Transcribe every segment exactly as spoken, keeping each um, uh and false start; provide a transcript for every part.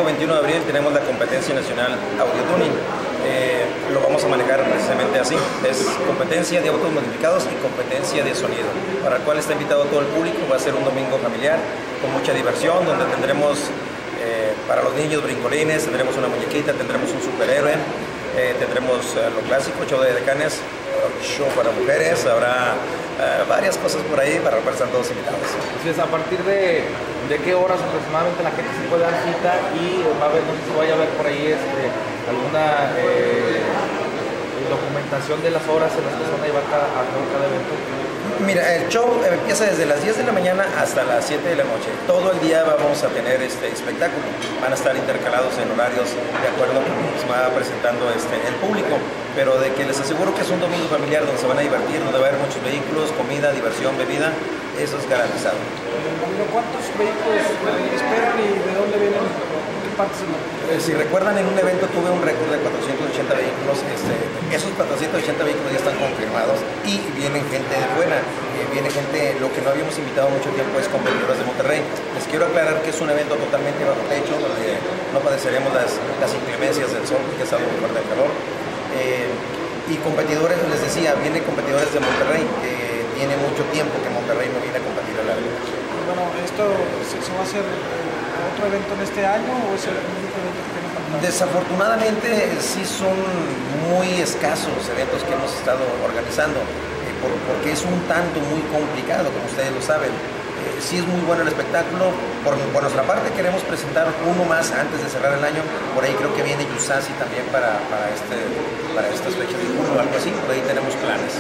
veintiuno de abril tenemos la competencia nacional Audio Tuning. Eh, lo vamos a manejar precisamente así. Es competencia de autos modificados y competencia de sonido, para el cual está invitado todo el público. Va a ser un domingo familiar con mucha diversión, donde tendremos eh, para los niños brincolines, tendremos una muñequita, tendremos un superhéroe, eh, tendremos eh, lo clásico, show de decanes, show para mujeres, habrá uh, varias cosas por ahí para estar todos invitados. Entonces, ¿a partir de, de qué horas aproximadamente la gente se puede dar cita y va a haber, no sé si vaya a haber por ahí este, alguna eh, documentación de las horas en las que se van a llevar cada, a cada evento? Mira, el show empieza desde las diez de la mañana hasta las siete de la noche. Todo el día vamos a tener este espectáculo. Van a estar intercalados en horarios de acuerdo a cómo se va presentando este, el público. Pero de que les aseguro que es un domingo familiar donde se van a divertir, donde va a haber muchos vehículos, comida, diversión, bebida, eso es garantizado. ¿Cuántos vehículos esperan y de dónde vienen? ¿Qué partes son? Si recuerdan, en un evento tuve un récord de cuatrocientos ochenta vehículos. Este, esos cuatrocientos ochenta vehículos ya están confirmados y vienen gente de fuera. Eh, viene gente, lo que no habíamos invitado mucho tiempo es competidores de Monterrey. Les quiero aclarar que es un evento totalmente bajo techo, donde no padeceremos las, las inclemencias del sol, porque es algo muy fuerte el calor. Eh, y competidores, les decía, vienen competidores de Monterrey, que tiene mucho tiempo que Monterrey no viene a competir en la liga. Bueno, ¿esto se, se va a hacer otro evento en este año o es el único evento que tiene para? Desafortunadamente sí son muy escasos los eventos que hemos estado organizando, eh, por, porque es un tanto muy complicado, como ustedes lo saben. Eh, sí es muy bueno el espectáculo. Por, por nuestra parte queremos presentar uno más antes de cerrar el año. Por ahí creo que viene Yusasi también para, para, este, para estas fechas de junio o algo así. Por ahí tenemos planes.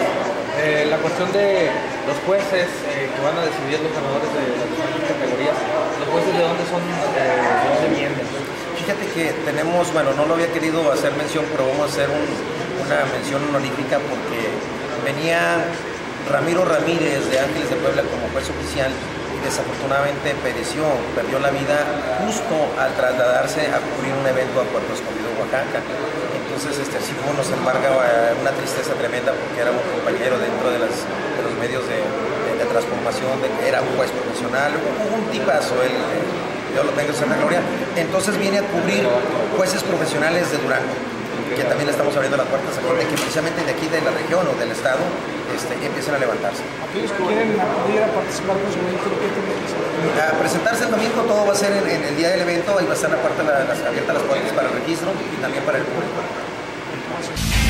Eh, la cuestión de los jueces eh, que van a decidir los ganadores de las diferentes categorías, ¿los jueces de dónde son, eh, de dónde vienen? Fíjate que tenemos, bueno, no lo había querido hacer mención, pero vamos a hacer un, una mención honorífica porque venía Ramiro Ramírez de Ángeles de Puebla como juez oficial y desafortunadamente pereció, perdió la vida justo al trasladarse a cubrir un evento a Puerto Escondido, Oaxaca. Entonces este, sí fue, nos embarga una tristeza tremenda porque era un compañero dentro de, las, de los medios de, de, de transformación, de que era un juez profesional, un, un tipazo, él, yo lo tengo en Santa Gloria. Entonces viene a cubrir jueces profesionales de Durango, que también le estamos abriendo las puertas a gente que precisamente de aquí de la región o del estado este, empiezan a levantarse. Aquellos que quieren acudir a participar con su vehículo, ¿qué tienen que hacer? A presentarse el domingo, todo va a ser en, en el día del evento, ahí va a estar aparte la, las, abiertas las puertas para el registro y también para el público. Gracias.